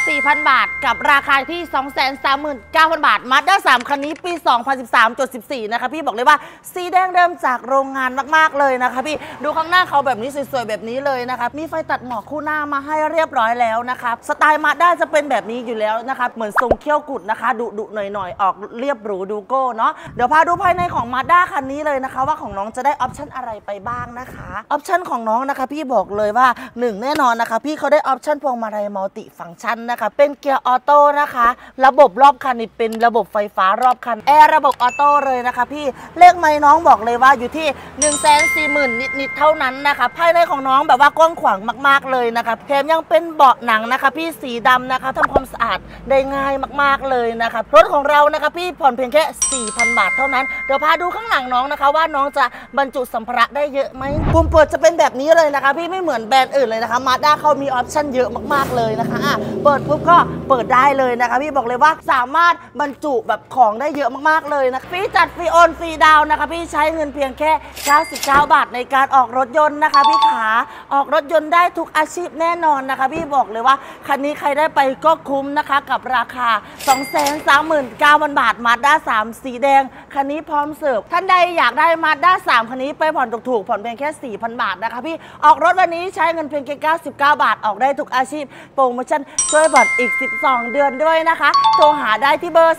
4,000 บาทกับราคาที่ 239,000 บาทมาด้า3คันนี้ปี 2013.14 นะคะพี่บอกเลยว่าสีแดงเดิมจากโรงงานมากๆเลยนะคะพี่ดูข้างหน้าเขาแบบนี้สวยๆแบบนี้เลยนะคะมีไฟตัดหมอกคู่หน้ามาให้เรียบร้อยแล้วนะคะสไตล์มาด้าจะเป็นแบบนี้อยู่แล้วนะคะเหมือนทรงเขี้ยวกุดนะคะดุๆหน่อยๆออกเรียบหรูดูโก้เนาะเดี๋ยวพาดูภายในของมาด้าคันนี้เลยนะคะว่าของน้องจะได้ออปชั่นอะไรไปบ้างนะคะออปชั่นของน้องนะคะพี่บอกเลยว่า1แน่นอนนะคะพี่เขาได้ออปชั่นพวงมาลัยมัลติฟังก์ชันนะคะเป็นเกียร์ออโต้นะคะระบบรอบคันนี่เป็นระบบไฟฟ้ารอบคันแอร์ระบบออโต้เลยนะคะพี่เลขไมค์น้องบอกเลยว่าอยู่ที่ 140,000 นิดๆเท่านั้นนะคะภายในของน้องแบบว่ากว้างขวางมากๆเลยนะคะแถมยังเป็นเบาะหนังนะคะพี่สีดำนะคะทำความสะอาดได้ง่ายมากๆเลยนะคะรถของเรานะคะพี่ผ่อนเพียงแค่ 4,000 บาทเท่านั้นเดี๋ยวพาดูข้างหลังน้องนะคะว่าน้องจะบรรจุสัมภาระได้เยอะไหมปุ่มเปิดจะเป็นแบบนี้เลยนะคะพี่ไม่เหมือนแบรนด์อื่นเลยนะคะมาด้าเขามีออปชั่นเยอะมากๆเลยนะคะเปิดปุ๊บก็เปิดได้เลยนะคะพี่บอกเลยว่าสามารถบรรจุแบบของได้เยอะมากๆเลยนะฟรีจัดฟรีโอนฟรีดาวนะคะพี่ใช้เงินเพียงแค่99 บาทในการออกรถยนต์นะคะพี่ขาออกรถยนต์ได้ทุกอาชีพแน่นอนนะคะพี่บอกเลยว่าคันนี้ใครได้ไปก็คุ้มนะคะกับราคา 239,000 บาทมาด้า3สีแดงคันนี้พร้อมเสิร์ฟท่านใดอยากได้มาด้า3คันนี้ไปผ่อนถูกๆผ่อนเพียงแค่ 4,000 บาทนะคะพี่ออกรถวันนี้ใช้เงินเพียงแค่99 บาทออกได้ทุกอาชีพโปรโมชั่นช่วยผ่อนอีก12 เดือนด้วยนะคะโทรหาได้ที่เบอร์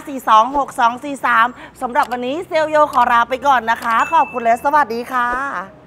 064-542-6243 สำหรับวันนี้เซลโยขอลาไปก่อนนะคะขอบคุณและสวัสดีค่ะ